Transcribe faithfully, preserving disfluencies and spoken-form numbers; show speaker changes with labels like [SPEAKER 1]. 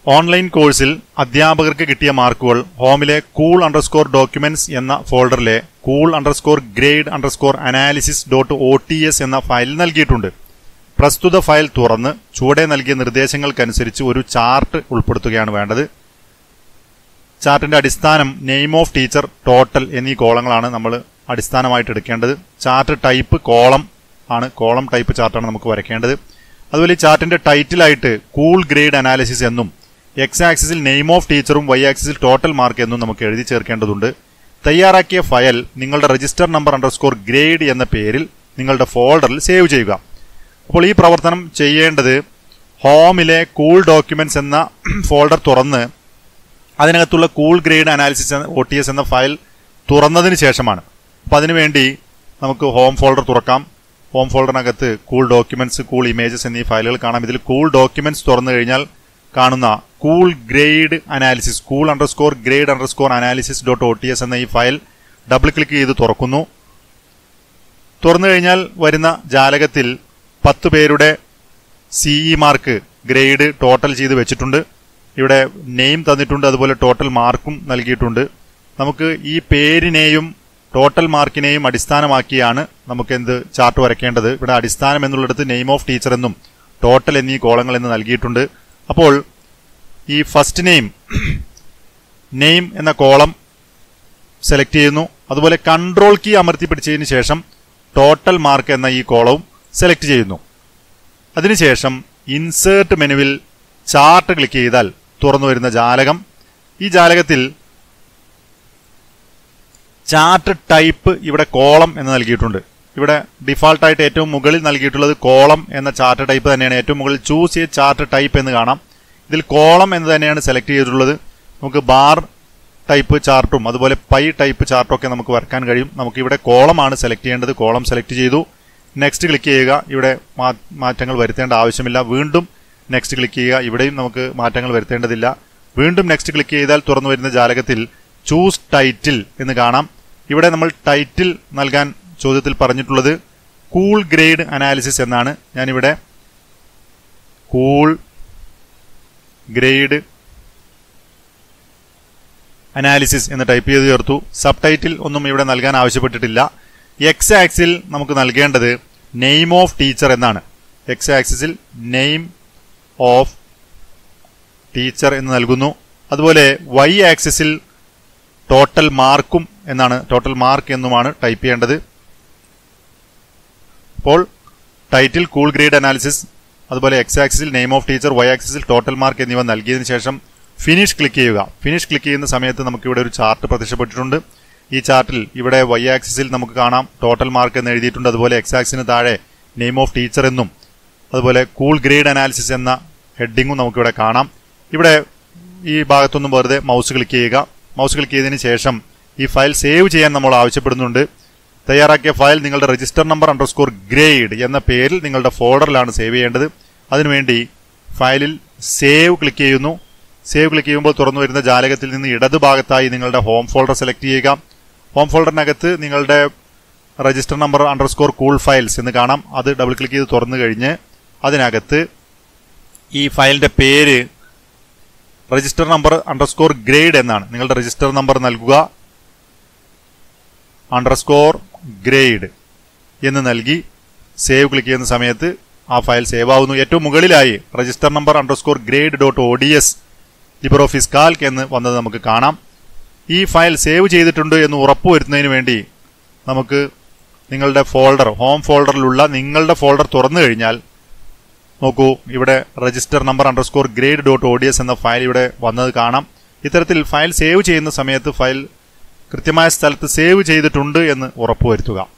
[SPEAKER 1] Online കോഴ്സിൽ അധ്യാപകർക്ക് കിട്ടിയ മാർക്കുകൾ ഹോമിലെ കൂൾ അണ്ടർസ്കോർ ഡോക്യുമെന്റ്സ് എന്ന ഫോൾഡറിലെ cool underscore grade underscore analysis dot O T S എന്ന ഫയലിൽ നൽകിയിട്ടുണ്ട്. പ്രസ്തുത ഫയൽ തുറന്ന് ചുവടെ നൽകിയ നിർദ്ദേശങ്ങൾക്കനുസരിച്ച് ഒരു ചാർട്ട് ഉൾപ്പെടുത്തുകയാണ് വേണ്ടത്. ചാർട്ടിന്റെ അടിസ്ഥാനം നെയിം ഓഫ് ടീച്ചർ, ടോട്ടൽ എന്നീ കോളങ്ങളാണ് നമ്മൾ അടിസ്ഥാനമായിട്ട് എടുക്കേണ്ടത്. ചാർട്ട് ടൈപ്പ് കോളം ആണ്, കോളം ടൈപ്പ് ചാർട്ടാണ് നമുക്ക് വരയ്ക്കേണ്ടത്. അതുപോലെ ഈ ചാർട്ടിന്റെ ടൈറ്റിലായിട്ട് കൂൾ ഗ്രേഡ് അനാലിസിസ് എന്നും എക്സ് ആക്സിസിൽ നെയിം ഓഫ് ടീച്ചറും വൈ ആക്സിസിൽ ടോട്ടൽ മാർക്ക് എന്നും നമുക്ക് എഴുതി ചേർക്കേണ്ടതുണ്ട്. തയ്യാറാക്കിയ ഫയൽ നിങ്ങളുടെ രജിസ്റ്റർ നമ്പർ അണ്ടർസ്കോർ ഗ്രേഡ് എന്ന പേരിൽ നിങ്ങളുടെ ഫോൾഡറിൽ സേവ് ചെയ്യുക. അപ്പോൾ ഈ പ്രവർത്തനം ചെയ്യേണ്ടത് ഹോമിലെ കൂൾ ഡോക്യുമെന്റ്സ് എന്ന ഫോൾഡർ തുറന്ന് അതിനകത്തുള്ള cool grade analysis O T S എന്ന ഫയൽ തുറന്നതിന് ശേഷമാണ്. അപ്പോൾ അതിനുവേണ്ടി നമുക്ക് ഹോം ഫോൾഡർ തുറക്കാം. ഹോം ഫോൾഡറിനകത്ത് കൂൾ ഡോക്യുമെന്റ്സ്, കൂൾ ഇമേജസ് എന്നീ ഫയലുകൾ കാണാം. ഇതിൽ കൂൾ ഡോക്യുമെന്റ്സ് തുറന്നു കഴിഞ്ഞാൽ കാണുന്ന cool grade analysis, cool underscore grade underscore analysis dot O T S എന്ന ഈ ഫയൽ ഡബിൾ ക്ലിക്ക് ചെയ്ത് തുറക്കുന്നു. തുറന്നു കഴിഞ്ഞാൽ വരുന്ന ജാലകത്തിൽ പത്ത് പേരുടെ സിഇ മാർക്ക് ഗ്രേഡ് ടോട്ടൽ ചെയ്ത് വെച്ചിട്ടുണ്ട്. ഇവിടെ നെയിം തന്നിട്ടുണ്ട്, അതുപോലെ ടോട്ടൽ മാർക്കും നൽകിയിട്ടുണ്ട്. നമുക്ക് ഈ പേരിനെയും ടോട്ടൽ മാർക്കിനെയും അടിസ്ഥാനമാക്കിയാണ് നമുക്ക് എന്ത് ചാർട്ട് വരയ്ക്കേണ്ടത്. ഇവിടെ അടിസ്ഥാനം എന്നുള്ളിടത്ത് നെയിം ഓഫ് ടീച്ചർ എന്നും ടോട്ടൽ എന്നീ കോളങ്ങൾ എന്ന് നൽകിയിട്ടുണ്ട്. അപ്പോൾ ഈ ഫസ്റ്റ് നെയിം നെയിം എന്ന കോളം സെലക്ട് ചെയ്യുന്നു. അതുപോലെ കൺട്രോൾ കീ അമർത്തി പിടിച്ചതിന് ശേഷം ടോട്ടൽ മാർക്ക് എന്ന ഈ കോളവും സെലക്ട് ചെയ്യുന്നു. അതിനുശേഷം ഇൻസേർട്ട് മെനുവിൽ ചാർട്ട് ക്ലിക്ക് ചെയ്താൽ തുറന്നു വരുന്ന ജാലകം. ഈ ജാലകത്തിൽ ചാർട്ട് ടൈപ്പ് ഇവിടെ കോളം എന്ന് നൽകിയിട്ടുണ്ട്. ഇവിടെ ഡിഫാൾട്ടായിട്ട് ഏറ്റവും മുകളിൽ നൽകിയിട്ടുള്ളത് കോളം എന്ന ചാർട്ട് ടൈപ്പ് തന്നെയാണ്. ഏറ്റവും മുകളിൽ ചൂസ് എ ചാർട്ട് ടൈപ്പ് എന്ന് കാണാം. ഇതിൽ കോളം എന്ന് തന്നെയാണ് സെലക്ട് ചെയ്തിട്ടുള്ളത്. നമുക്ക് ബാർ ടൈപ്പ് ചാർട്ടും അതുപോലെ പൈ ടൈപ്പ് ചാർട്ടും ഒക്കെ നമുക്ക് വരയ്ക്കാൻ കഴിയും. നമുക്ക് ഇവിടെ കോളമാണ് സെലക്ട് ചെയ്യേണ്ടത്. കോളം സെലക്ട് ചെയ്തു, നെക്സ്റ്റ് ക്ലിക്ക് ചെയ്യുക. ഇവിടെ മാറ്റങ്ങൾ വരുത്തേണ്ട ആവശ്യമില്ല. വീണ്ടും നെക്സ്റ്റ് ക്ലിക്ക് ചെയ്യുക. ഇവിടെയും നമുക്ക് മാറ്റങ്ങൾ വരുത്തേണ്ടതില്ല. വീണ്ടും നെക്സ്റ്റ് ക്ലിക്ക് ചെയ്താൽ തുറന്നു വരുന്ന ജാലകത്തിൽ ചൂസ് ടൈറ്റിൽ എന്ന് കാണാം. ഇവിടെ നമ്മൾ ടൈറ്റിൽ നൽകാൻ ചോദ്യത്തിൽ പറഞ്ഞിട്ടുള്ളത് കൂൾ ഗ്രേഡ് അനാലിസിസ് എന്നാണ്. ഞാനിവിടെ കൂൾ ഗ്രേഡ് അനാലിസിസ് എന്ന് ടൈപ്പ് ചെയ്ത് ചേർത്തു. സബ് ടൈറ്റിൽ ഒന്നും ഇവിടെ നൽകാൻ ആവശ്യപ്പെട്ടിട്ടില്ല. എക്സ് ആക്സിൽ നമുക്ക് നൽകേണ്ടത് നെയിം ഓഫ് ടീച്ചർ എന്നാണ്. എക്സ് ആക്സിസിൽ നെയിം ഓഫ് ടീച്ചർ എന്ന് നൽകുന്നു. അതുപോലെ വൈ ആക്സിസിൽ ടോട്ടൽ മാർക്കും എന്നാണ്, ടോട്ടൽ മാർക്ക് എന്നുമാണ് ടൈപ്പ് ചെയ്യേണ്ടത്. അപ്പോൾ ടൈറ്റിൽ കൂൾ ഗ്രേഡ് അനാലിസിസ്, അതുപോലെ എക്സ് ആക്സിസിൽ നെയിം ഓഫ് ടീച്ചർ, വൈ ആക്സിസിൽ ടോട്ടൽ മാർക്ക് എന്നിവ നൽകിയതിനു ശേഷം ഫിനിഷ് ക്ലിക്ക് ചെയ്യുക. ഫിനിഷ് ക്ലിക്ക് ചെയ്യുന്ന സമയത്ത് നമുക്ക് ഇവിടെ ഒരു ചാർട്ട് പ്രത്യക്ഷപ്പെട്ടിട്ടുണ്ട്. ഈ ചാർട്ടിൽ ഇവിടെ വൈ ആക്സിസിൽ നമുക്ക് കാണാം ടോട്ടൽ മാർക്ക് എന്ന് എഴുതിയിട്ടുണ്ട്. അതുപോലെ എക്സ് ആക്സിന് താഴെ നെയിം ഓഫ് ടീച്ചർ എന്നും അതുപോലെ കൂൾ ഗ്രേഡ് അനാലിസിസ് എന്ന ഹെഡിങ്ങും നമുക്കിവിടെ കാണാം. ഇവിടെ ഈ ഭാഗത്തൊന്നും വെറുതെ മൗസ് ക്ലിക്ക് ചെയ്യുക. മൗസ് ക്ലിക്ക് ചെയ്തതിന് ശേഷം ഈ ഫയൽ സേവ് ചെയ്യാൻ നമ്മൾ ആവശ്യപ്പെടുന്നുണ്ട്. തയ്യാറാക്കിയ ഫയൽ നിങ്ങളുടെ രജിസ്റ്റർ നമ്പർ അണ്ടർസ്കോർ ഗ്രേഡ് എന്ന പേരിൽ നിങ്ങളുടെ ഫോൾഡറിലാണ് സേവ് ചെയ്യേണ്ടത്. അതിനുവേണ്ടി ഫയലിൽ സേവ് ക്ലിക്ക് ചെയ്യുന്നു. സേവ് ക്ലിക്ക് ചെയ്യുമ്പോൾ തുറന്നു വരുന്ന ജാലകത്തിൽ നിന്ന് ഇടതു ഭാഗത്തായി നിങ്ങളുടെ ഹോം ഫോൾഡർ സെലക്ട് ചെയ്യുക. ഹോം ഫോൾഡറിനകത്ത് നിങ്ങളുടെ register number underscore cool files എന്ന് കാണാം. അത് ഡബിൾ ക്ലിക്ക് ചെയ്ത് തുറന്നു കഴിഞ്ഞ് അതിനകത്ത് ഈ ഫയലിന്റെ പേര് രജിസ്റ്റർ നമ്പർ അണ്ടർസ്കോർ ഗ്രേഡ് എന്നാണ്. നിങ്ങളുടെ രജിസ്റ്റർ നമ്പർ നൽകുക, അണ്ടർസ്കോർ ഗ്രേഡ് എന്ന് നൽകി സേവ് ക്ലിക്ക് ചെയ്യുന്ന സമയത്ത് ആ ഫയൽ സേവ് ആവുന്നു. ഏറ്റവും മുകളിലായി register number underscore grade dot O D S LibreOffice Calc എന്ന് വന്നത് നമുക്ക് കാണാം. ഈ ഫയൽ സേവ് ചെയ്തിട്ടുണ്ട് എന്ന് ഉറപ്പുവരുത്തുന്നതിന് വേണ്ടി നമുക്ക് നിങ്ങളുടെ ഫോൾഡർ, ഹോം ഫോൾഡറിലുള്ള നിങ്ങളുടെ ഫോൾഡർ തുറന്നു കഴിഞ്ഞാൽ നോക്കൂ, ഇവിടെ register number underscore grade dot O D S എന്ന ഫയൽ ഇവിടെ വന്നത് കാണാം. ഇത്തരത്തിൽ ഫയൽ സേവ് ചെയ്യുന്ന സമയത്ത് ഫയൽ കൃത്യമായ സ്ഥലത്ത് സേവ് ചെയ്തിട്ടുണ്ട് എന്ന് ഉറപ്പുവരുത്തുക.